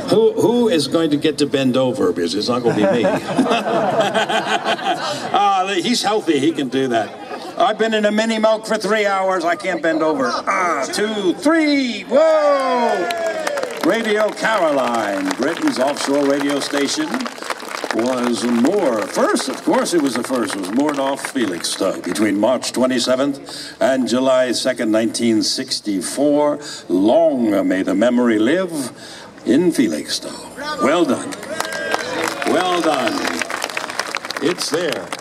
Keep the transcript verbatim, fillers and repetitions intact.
Who, who is going to get to bend over? Because it's not going to be me. uh, he's healthy. He can do that. I've been in a mini milk for three hours. I can't bend over. Ah, two, three. Whoa! Radio Caroline, Britain's offshore radio station, was moored. First, of course, it was the first. It was moored off Felixstowe between March twenty-seventh and July second, nineteen sixty-four. Long may the memory live in Felixstowe. Well done. Well done. It's there.